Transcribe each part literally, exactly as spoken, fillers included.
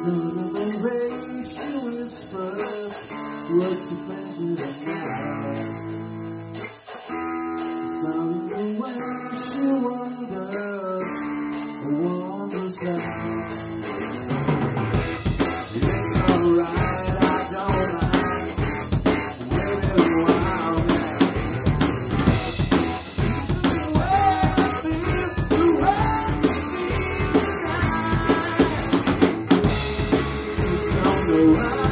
none of the way she whispers what you think of now. It's not in the way she wonders or wonders that it's alright, I don't mind waiting a while now. She's the way I feel, the way she feels tonight. She don't know why.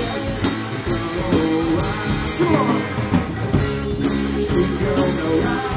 She don't know why.